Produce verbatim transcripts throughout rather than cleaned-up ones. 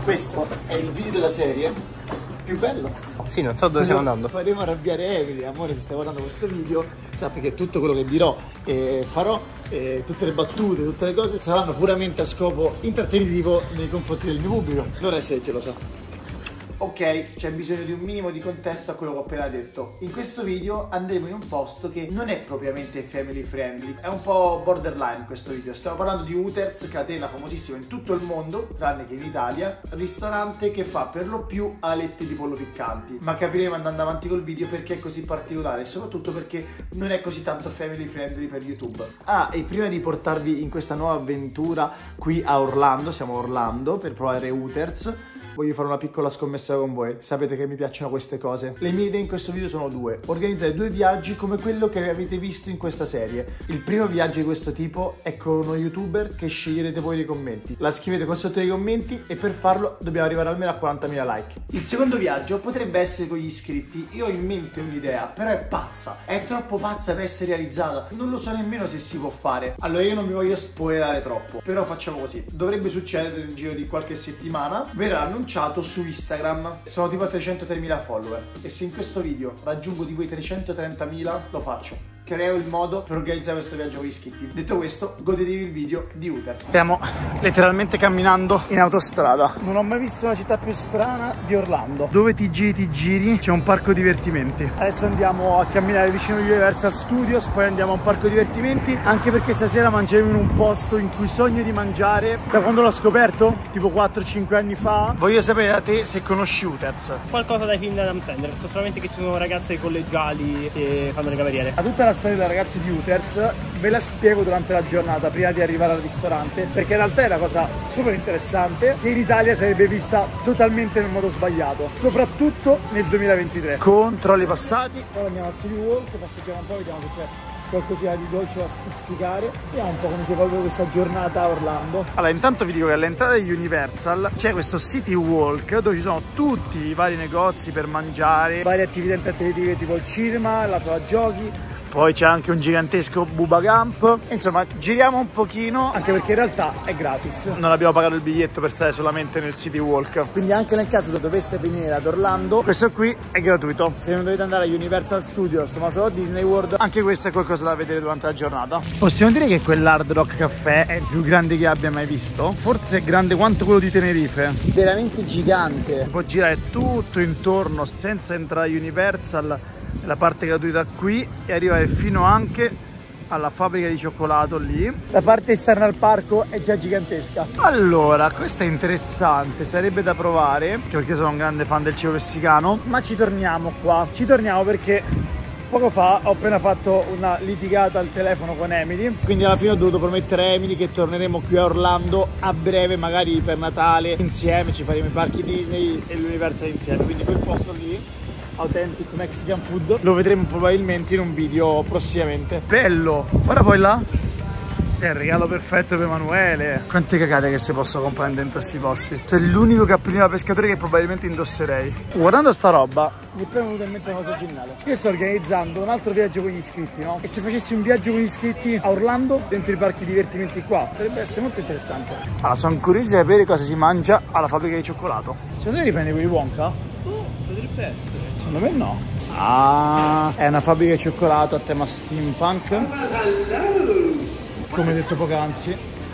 questo è il video della serie più bello. Sì, non so dove stiamo andando. Faremo arrabbiare Emily. Amore, se stai guardando questo video, sappi che tutto quello che dirò e farò, e tutte le battute, tutte le cose saranno puramente a scopo intrattenitivo nei confronti del mio pubblico. Non è se ce lo sa. Ok, c'è bisogno di un minimo di contesto a quello che ho appena detto. In questo video andremo in un posto che non è propriamente family friendly, è un po' borderline questo video. Stiamo parlando di Hooters, catena famosissima in tutto il mondo, tranne che in Italia, ristorante che fa per lo più alette di pollo piccanti. Ma capiremo andando avanti col video perché è così particolare e soprattutto perché non è così tanto family friendly per YouTube. Ah, e prima di portarvi in questa nuova avventura qui a Orlando, siamo a Orlando per provare Hooters, voglio fare una piccola scommessa con voi. Sapete che mi piacciono queste cose. Le mie idee in questo video sono due: organizzare due viaggi come quello che avete visto in questa serie. Il primo viaggio di questo tipo è con uno youtuber che sceglierete voi nei commenti. La scrivete qua sotto nei commenti e per farlo dobbiamo arrivare almeno a quarantamila like. Il secondo viaggio potrebbe essere con gli iscritti. Io ho in mente un'idea, però è pazza. È troppo pazza per essere realizzata. Non lo so nemmeno se si può fare. Allora io non mi voglio spoilerare troppo, però facciamo così. Dovrebbe succedere nel giro di qualche settimana. Verrà annunciato su Instagram. Sono tipo a trecentotremila follower e se in questo video raggiungo di quei trecentotrentamila lo faccio. Creo il modo per organizzare questo viaggio con gli iscritti. Detto questo, godetevi il video di Hooters. Stiamo letteralmente camminando in autostrada. Non ho mai visto una città più strana di Orlando. Dove ti giri ti giri c'è un parco divertimenti. Adesso andiamo a camminare vicino a Universal Studios, poi andiamo a un parco divertimenti, anche perché stasera mangeremo in un posto in cui sogno di mangiare da quando l'ho scoperto, tipo quattro cinque anni fa. Voglio sapere da te se conosci Hooters. Qualcosa dai film di Adam Sandler, so solamente che ci sono ragazze collegiali che fanno le cameriere. A tutta la storia dei ragazzi di Hooters ve la spiego durante la giornata prima di arrivare al ristorante, perché in realtà è una cosa super interessante che in Italia sarebbe vista totalmente nel modo sbagliato, soprattutto nel duemilaventitré. Controlli passati, ora andiamo al City Walk, passeggiamo un po', vediamo se c'è qualcosina di dolce da spizzicare. Vediamo un po' come si evolve questa giornata a Orlando. Allora, intanto vi dico che all'entrata di Universal c'è questo City Walk dove ci sono tutti i vari negozi per mangiare, varie attività intrattentive tipo il cinema, la sala giochi. Poi c'è anche un gigantesco Bubba Gump. Insomma, giriamo un pochino, anche perché in realtà è gratis. Non abbiamo pagato il biglietto per stare solamente nel City Walk. Quindi anche nel caso che doveste venire ad Orlando, questo qui è gratuito. Se non dovete andare a Universal Studios ma solo a Disney World, anche questo è qualcosa da vedere durante la giornata. Possiamo dire che quell'Hard Rock Café è il più grande che abbia mai visto? Forse è grande quanto quello di Tenerife. Veramente gigante. Si può girare tutto intorno senza entrare a Universal, la parte gratuita qui, e arrivare fino anche alla fabbrica di cioccolato lì. La parte esterna al parco è già gigantesca. Allora, questa è interessante, sarebbe da provare, perché sono un grande fan del cibo messicano. Ma ci torniamo qua, ci torniamo perché poco fa ho appena fatto una litigata al telefono con Emily, quindi alla fine ho dovuto promettere a Emily che torneremo qui a Orlando a breve, magari per Natale insieme, ci faremo i parchi Disney e l'Universal insieme, quindi quel posto lì, Authentic Mexican Food, lo vedremo probabilmente in un video prossimamente. Bello! Guarda poi là, questo è il regalo perfetto per Emanuele. Quante cagate che si possono comprare dentro questi posti. C'è l'unico cappellino da pescatore che probabilmente indosserei. Guardando sta roba mi è proprio venuta in mente una cosa geniale. Io sto organizzando un altro viaggio con gli iscritti, no? E se facessi un viaggio con gli iscritti a Orlando, dentro i parchi divertimenti qua, potrebbe essere molto interessante. Allora, sono curioso di sapere cosa si mangia alla fabbrica di cioccolato. Secondo te riprende quelli Wonka? Oh, potrebbe essere. Secondo me no. Ah, è una fabbrica di cioccolato a tema steampunk. Come detto poc'anzi.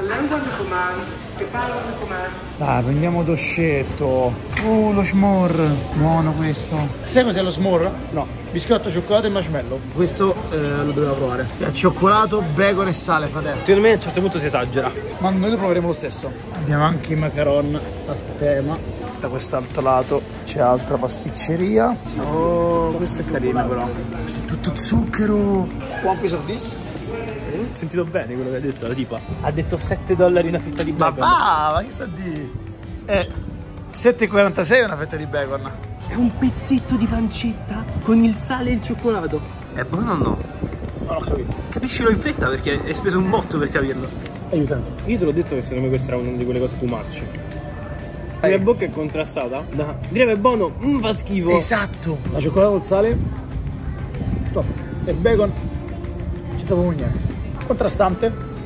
Dai, prendiamo dolcetto. Oh, lo s'more. Buono questo. Sai cos'è lo s'more? No. Biscotto, cioccolato e marshmallow. Questo eh, lo dobbiamo provare. È cioccolato, bacon e sale, fratello. Secondo me a un certo punto si esagera. Ma noi lo proveremo lo stesso. Abbiamo anche i macaron a tema. Da quest'altro lato c'è altra pasticceria. Oh, questo è carino però. Questo è tutto zucchero. One piece of this. Ho sentito bene quello che ha detto la tipa. Ha detto sette dollari una fetta di bacon. Ma va, ma che sta a dire? È sette e quarantasei una fetta di bacon. È un pezzetto di pancetta con il sale e il cioccolato. È buono o no? Non ho capito. Capiscilo in fretta perché hai speso un botto per capirlo. Aiutami. Io te l'ho detto che secondo me questa era una di quelle cose too much. La mia bocca è contrastata da dire che è buono, mmm, fa schifo. Esatto. La cioccolata col sale top. E il bacon c'è proprio niente. Contrastante,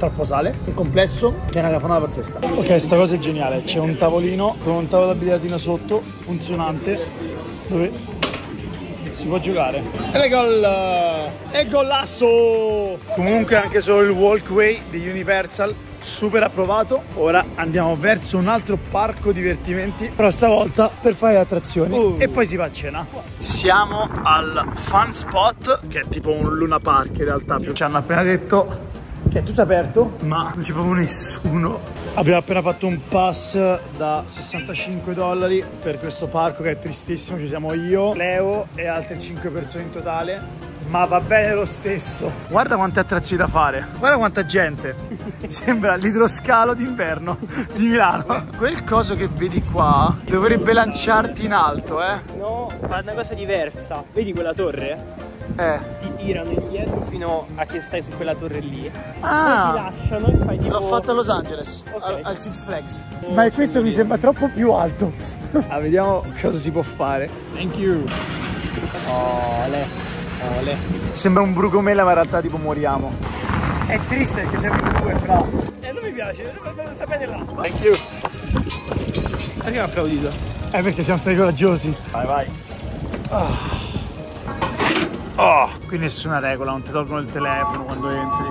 troppo sale. Il complesso che è una cafonata pazzesca. Ok, sta cosa è geniale. C'è un tavolino con un tavolo da biliardino sotto, funzionante, dove si può giocare. E gol! E golasso! Comunque anche solo il walkway di Universal super approvato. Ora andiamo verso un altro parco divertimenti, però stavolta per fare le attrazioni uh. e poi si va a cena. Siamo al Fun Spot, che è tipo un Luna Park in realtà. Ci hanno appena detto che è tutto aperto, ma non c'è proprio nessuno. Abbiamo appena fatto un pass da sessantacinque dollari per questo parco che è tristissimo. Ci siamo io, Leo e altre cinque persone in totale, ma va bene lo stesso. Guarda quante attrazioni da fare, guarda quanta gente. Sembra l'idroscalo d'inverno di Milano. Quel coso che vedi qua dovrebbe lanciarti in alto, eh? No, fa una cosa diversa. Vedi quella torre? Eh. Ti tirano indietro fino a che stai su quella torre lì. Ah, poi ti lasciano e fai tipo... L'ho fatto a Los Angeles, okay. al, al Six Flags. Oh, ma questo mi sembra troppo più alto. Ah, vediamo cosa si può fare. Thank you. Ole, ole. Sembra un brucomela, ma in realtà tipo moriamo. È triste perché siamo in due, fra. Eh, non mi piace, non sapete là. Thank you. Perché mi ha applaudito? Eh, perché siamo stati coraggiosi. Vai, vai. Oh. Oh, qui nessuna regola, non ti tolgono il telefono quando entri.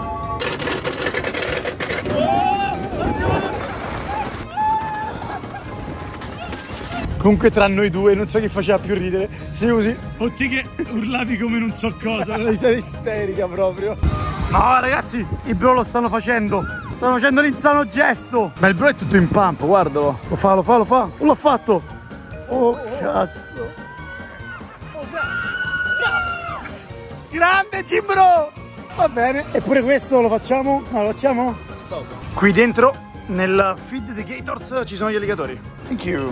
Comunque tra noi due non so chi faceva più ridere. Sei così, o te che urlavi come non so cosa. Una risata isterica proprio. No ragazzi, i bro lo stanno facendo. Stanno facendo l'insano gesto. Ma il bro è tutto in pump, guardalo. Lo fa, lo fa, lo fa. Oh, l'ho fatto. Oh cazzo. Grande Cimbro! Va bene. Eppure questo lo facciamo? Ma lo facciamo? Qui dentro, nel feed di Gators, ci sono gli alligatori. Thank you.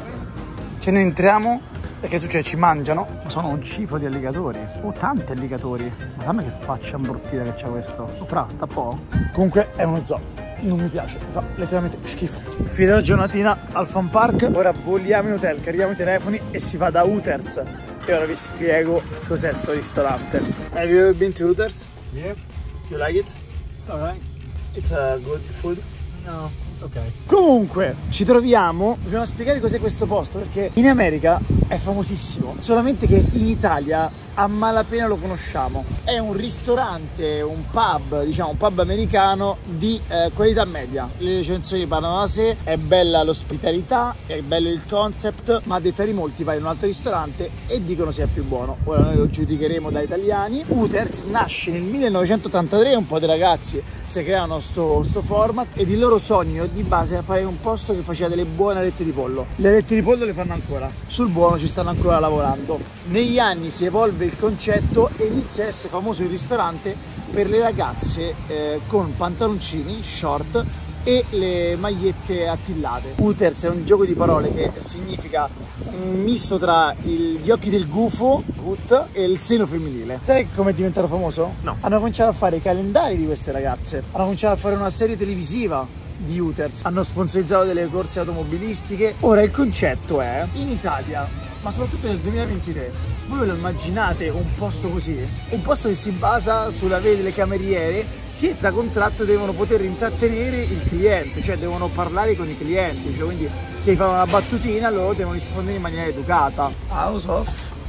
Ce ne entriamo. E che succede? Ci mangiano. Ma sono un cifo di alligatori. Oh, tanti alligatori. Ma dammi che faccia imbruttita che c'ha questo. Oh, fra, da po'. Comunque è uno zoo. Non mi piace, mi fa letteralmente schifo. Finita la giornatina al Fun Park. Ora voliamo in hotel, carichiamo i telefoni e si va da Hooters. E ora vi spiego cos'è sto ristorante. Have you ever been to Hooters? Yeah. You like it? It's alright. It's a good food. No, ok. Comunque ci troviamo, dobbiamo spiegare cos'è questo posto, perché in America è famosissimo, solamente che in Italia a malapena lo conosciamo. È un ristorante, un pub, diciamo un pub americano di eh, qualità media. Le recensioni parlano da sé, è bella l'ospitalità, è bello il concept, ma a detta di molti vai in un altro ristorante e dicono sia più buono. Ora noi lo giudicheremo da italiani. Hooters nasce nel millenovecentottantatré, un po' di ragazzi si creano sto, sto format ed il loro sogno di base era fare un posto che faceva delle buone alette di pollo. Le alette di pollo le fanno ancora, sul buono ci stanno ancora lavorando. Negli anni si evolve il concetto e inizia a essere famoso il ristorante per le ragazze eh, con pantaloncini short e le magliette attillate. Hooters è un gioco di parole che significa un misto tra il, gli occhi del gufo, Hoot, e il seno femminile. Sai come è diventato famoso? No. Hanno cominciato a fare i calendari di queste ragazze, hanno cominciato a fare una serie televisiva di Hooters, hanno sponsorizzato delle corse automobilistiche. Ora il concetto è, in Italia, ma soprattutto nel duemilaventitré, voi ve lo immaginate un posto così? Un posto che si basa sulla via delle cameriere che da contratto devono poter intrattenere il cliente, cioè devono parlare con i clienti, cioè quindi se fanno una battutina loro devono rispondere in maniera educata. House of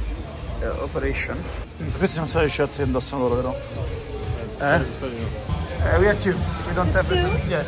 uh, Operation. Questi non sono le shorts che indossano loro, però. Eh? Eh, we have two. We don't have this. Yes.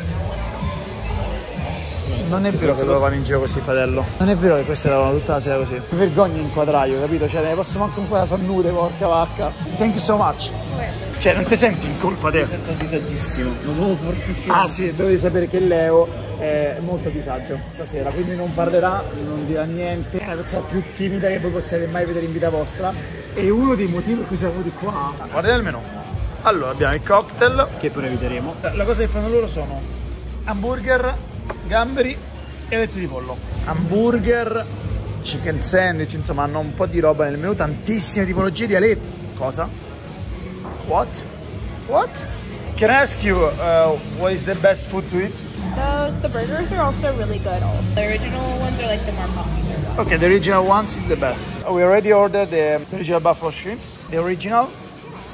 Non è vero che loro vanno in giro così, fratello. Non è vero che queste lavorano tutta la sera così. Mi vergogno in quadraio, capito? Cioè, ne posso manco ancora, sono nude, porca vacca. Thank you so much. Cioè, non ti senti in colpa te? Mi sento disagissimo, non avevo fortissimo. Ah sì, dovete sapere che Leo è molto a disagio stasera, quindi non parlerà, non dirà niente. È la persona più timida che voi possiate mai vedere in vita vostra. E uno dei motivi per cui siamo venuti qua. Guardate il menù. Allora, abbiamo il cocktail, che pure eviteremo. La cosa che fanno loro sono hamburger, gamberi e alette di pollo. Hamburger, chicken sandwich, insomma hanno un po' di roba nel menù, tantissime tipologie di alette. Cosa? What? What? Can I ask you uh, what is the best food to eat? Those, the burgers are also really good. Also. The original ones are like the more popular ones. Okay, the original ones is the best. We already ordered the original buffalo shrimps, the original,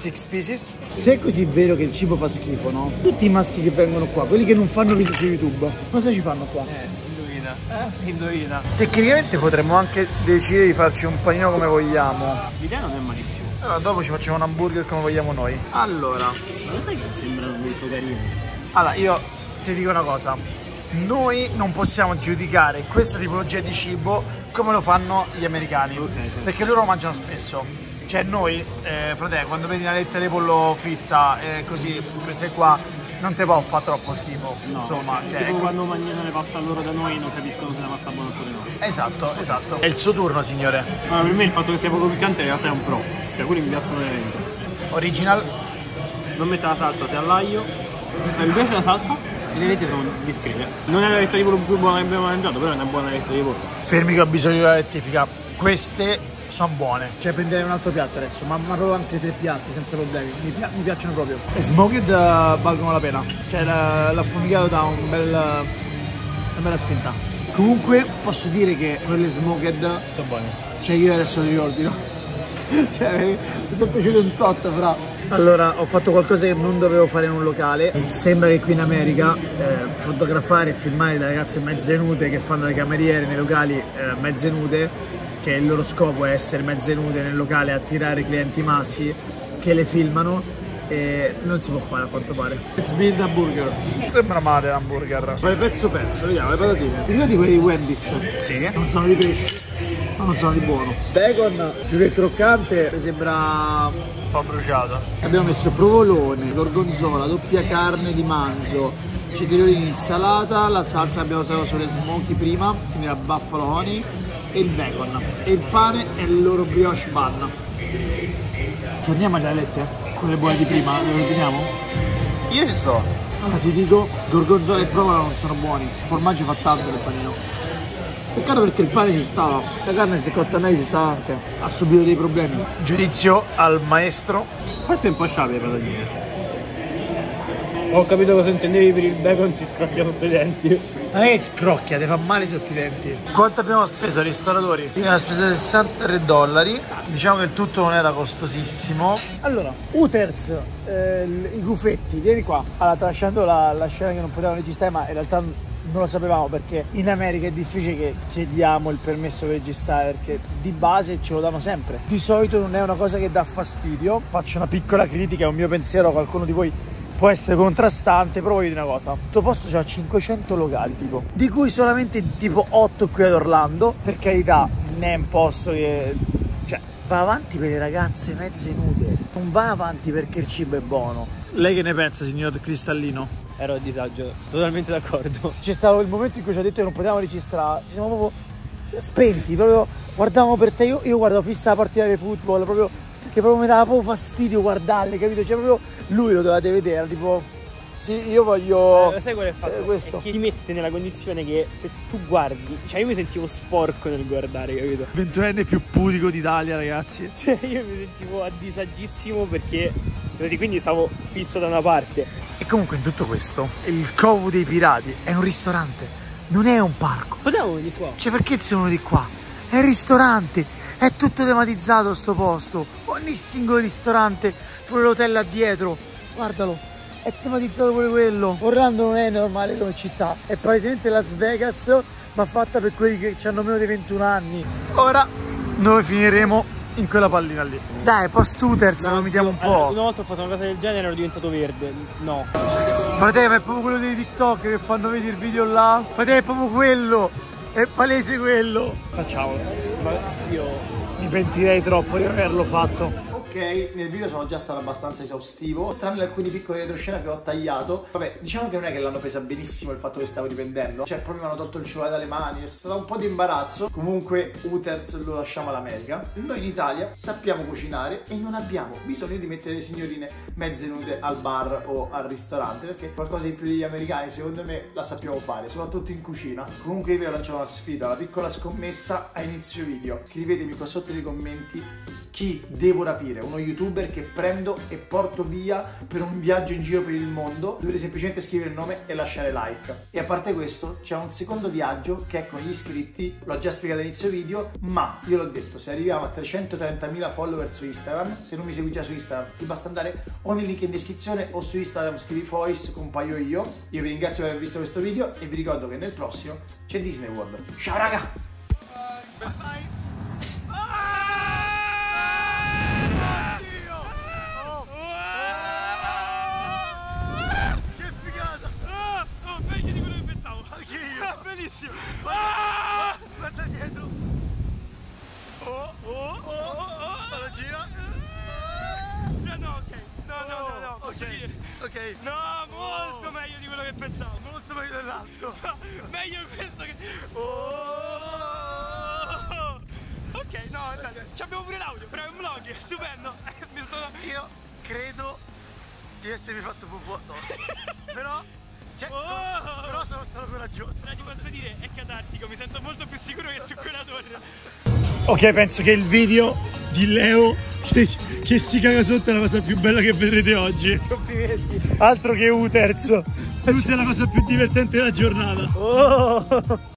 six pieces. Se è così vero che il cibo fa schifo, no? Tutti i maschi che vengono qua, quelli che non fanno video su YouTube, cosa ci fanno qua? Eh, indovina. Eh, indovina. Tecnicamente potremmo anche decidere di farci un panino come vogliamo. L'idea non è malissimo. Allora dopo ci facciamo un hamburger come vogliamo noi. Allora, Ma lo sai che sembrano molto carini? allora io ti dico una cosa. Noi non possiamo giudicare questa tipologia di cibo come lo fanno gli americani. Ok, sì. Perché loro mangiano spesso. Cioè noi, eh, fratello, quando vedi una letta di pollo fritta e così, queste qua, non ti può fare troppo schifo. No, Insomma, cioè, tipo quando mangiano le pasta loro da noi non capiscono se la pasta è buona oppure no. esatto, esatto. È il suo turno, signore. Allora, per me il fatto che sia poco piccante in realtà è un pro. Cioè, quelli mi piacciono veramente. Original. Non mette la salsa sia all'aglio. Eh, mi piace la salsa, le lette sono discrete. Non è la letta di pollo più buona che abbiamo mangiato, però è una buona letta di pollo. Fermi che ho bisogno di una rettifica. Queste sono buone. Cioè prenderei un altro piatto adesso, ma, ma proprio anche tre piatti senza problemi. Mi, pi mi piacciono proprio. E smoked uh, valgono la pena. Cioè l'affumicato dà un bel, una bella spinta. Comunque posso dire che quelle smoked Sono buone. Cioè io adesso li ordino. Cioè mi sono piaciuto un tot, fra. Allora ho fatto qualcosa che non dovevo fare in un locale. Sembra che qui in America eh, fotografare e filmare le ragazze mezze nude che fanno le cameriere nei locali eh, mezze nude, che il loro scopo è essere mezze nude nel locale, attirare clienti maschi che le filmano, e non si può fare a quanto pare. Let's build a burger. Sembra male l'hamburger. Vai pezzo pezzo, vediamo le patatine. Ti ricordi quelli di Wendy's? Sì. Non sono di pesce, ma non sono di buono. Bacon più che croccante, mi sembra un po' bruciato. Abbiamo messo provolone, gorgonzola, doppia carne di manzo, cetrioli in insalata, la salsa che abbiamo usato sulle smoky prima, quindi la buffalo honey, e il bacon. E il pane è il loro brioche bun. Torniamo alle alette? Quelle buone di prima, le ordiniamo? Io ci sto. Allora ti dico, gorgonzola e provola non sono buoni, il formaggio fa tanto del panino. Peccato perché il pane ci stava, la carne si è cotta meglio, ci stava anche, ha subito dei problemi. Giudizio al maestro. Questo è un po' sciabe le patatine. Ho capito cosa intendevi per il bacon, ti scrocchia sotto i denti. Non è che scrocchia, ti fa male sotto i denti. Quanto abbiamo speso ai ristoratori? Abbiamo speso sessantatré dollari. Diciamo che il tutto non era costosissimo. Allora, Hooters, eh, i gufetti, vieni qua. Allora, tralasciando la, la scena che non potevamo registrare, ma in realtà non lo sapevamo perché in America è difficile che chiediamo il permesso per registrare, perché di base ce lo danno sempre. Di solito non è una cosa che dà fastidio. Faccio una piccola critica, è un mio pensiero, qualcuno di voi può essere contrastante, però voglio dire una cosa. Questo posto c'ha cinquecento locali tipo, di cui solamente tipo otto qui ad Orlando. Per carità, non è un posto che, cioè, va avanti per le ragazze mezze nude, non va avanti perché il cibo è buono. Lei che ne pensa, signor Cristallino? Ero a disagio, totalmente d'accordo. C'è stato il momento in cui ci ha detto che non potevamo registrare, ci siamo proprio spenti, proprio guardavamo per te, io, io guardavo fissa la partita di football, proprio che proprio mi dava proprio fastidio guardarle, capito? Cioè proprio lui lo dovete vedere, era tipo sì, io voglio eh, sai qual è il fatto? Eh, questo. È che ti mette nella condizione che se tu guardi, cioè io mi sentivo sporco nel guardare, capito? ventunenne più pudico d'Italia, ragazzi. Cioè io mi sentivo a disagissimo perché quindi stavo fisso da una parte. E comunque in tutto questo il Covo dei Pirati è un ristorante, non è un parco. Potevamo venire qua. Cioè perché siamo di qua? È un ristorante, è tutto tematizzato sto posto. Ogni singolo ristorante, pure l'hotel là dietro, guardalo, è tematizzato pure quello. Orlando non è normale come città, è palesemente Las Vegas, ma fatta per quelli che hanno meno di ventuno anni. Ora noi finiremo in quella pallina lì. Dai, post Hooters no, lo mettiamo un po'. Allora, una volta ho fatto una cosa del genere, ero diventato verde. No. Fratello, è proprio quello dei TikTok che fanno vedere il video là. Fratello, è proprio quello. È palese quello. Facciamolo. Ma zio, mi pentirei troppo di averlo fatto. Ok, nel video sono già stato abbastanza esaustivo, tranne alcuni piccoli retroscena che ho tagliato. Vabbè, diciamo che non è che l'hanno presa benissimo il fatto che stavo riprendendo, cioè proprio mi hanno tolto il cellulare dalle mani, è stato un po' di imbarazzo. Comunque Hooters lo lasciamo all'America. Noi in Italia sappiamo cucinare e non abbiamo bisogno di mettere le signorine mezze nude al bar o al ristorante, perché qualcosa di più degli americani secondo me la sappiamo fare, soprattutto in cucina. Comunque io vi ho lanciato una sfida, una piccola scommessa a inizio video. Scrivetemi qua sotto nei commenti chi devo rapire? Uno youtuber che prendo e porto via per un viaggio in giro per il mondo? Dovete semplicemente scrivere il nome e lasciare like. E a parte questo c'è un secondo viaggio che è con gli iscritti, l'ho già spiegato all'inizio video, ma io l'ho detto, se arriviamo a trecentotrentamila follower su Instagram, se non mi segui già su Instagram ti basta andare o nel link in descrizione o su Instagram scrivi Fois, compaio io. Io vi ringrazio per aver visto questo video e vi ricordo che nel prossimo c'è Disney World. Ciao raga! Bye bye. Bellissimo! Ah! Guarda dietro! Oh! Oh! Oh! Oh! La gira! No, no, ok! No, no, no, no! Posso dire? Ok! No, molto oh. meglio di quello che pensavo! Molto meglio dell'altro! Meglio questo che... Oh! Ok, no, okay. Ci abbiamo pure l'audio, però è un vlog, è stupendo! Mi sono... Io credo di essermi fatto pupù addosso! Però... Cioè, oh! no, però sono stato coraggioso. Dai, ti posso dire, è catartico, mi sento molto più sicuro che su quella torre. Ok, penso che il video di Leo che, che si caga sotto è la cosa più bella che vedrete oggi. Complimenti. Altro che Uterzo. Questa è la cosa più divertente della giornata. Oh!